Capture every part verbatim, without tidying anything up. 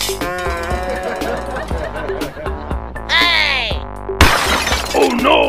Oh no!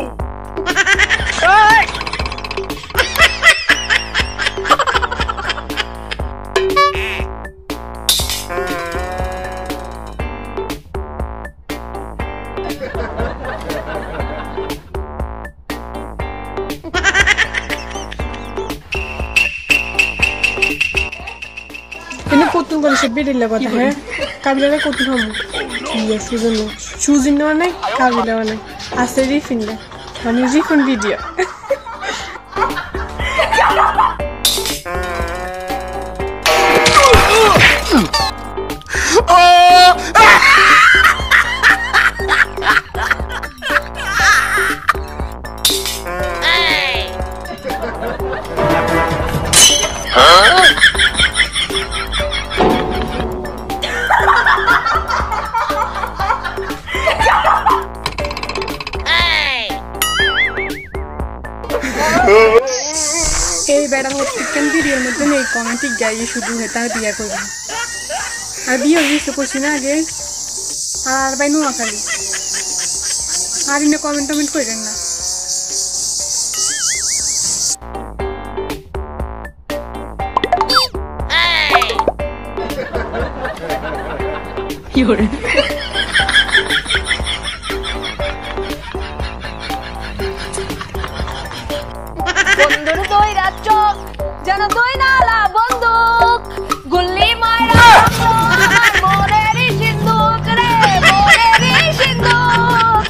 Ini potong kalau sebeda lah kata है kabila का potong हम ये season में choosing ना वाला kabila वाला asal refund lah kami refund video এই বেড়া হচ্ছে চিকেন ভিডিওর মধ্যে নেই কমেন্ট গাইয়ে শুধু হেতা বিয়া করবি আর বিয়ে হয়েছে করছি না আগে আর ভাই নুয়া খালি আর ইনে কমেন্ট টমেন্ট করেন না কি হরে বন্ধুর দই রাচক যেন দই নালা বন্দুক গুল্লি মারা মোরেরই সিন্ধুক রে মোরেরই সিন্ধুক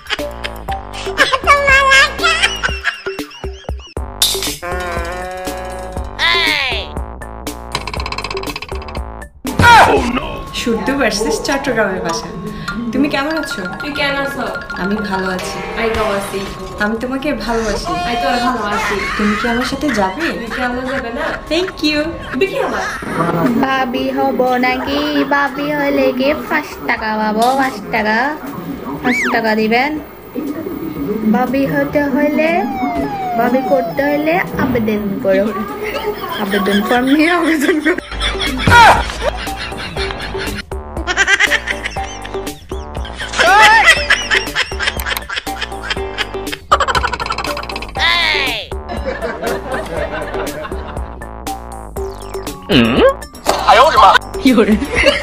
শুদ্ধ ভার্সেস চট্টগ্রামের ভাষা তুমি কেমন আছো তুই কেন আছো আমি ভালো আছি আই গাও আছি আমি তোমাকে ভালোবাসি আই তোর ভালোবাসি তুমি কি আমার সাথে যাবে কেমন যাবে না থ্যাংক ইউ বিকি আমার ভাবি হব নাকি ভাবি হলে কি পাঁচ টাকা পাবো পাঁচ টাকা পাঁচ টাকা দিবেন ভাবি হতে হলে ভাবি করতে হলে আবেদন করো আবেদন ফর্ম নিয়ে আবেদন করো 哎呦我的妈！ 有人。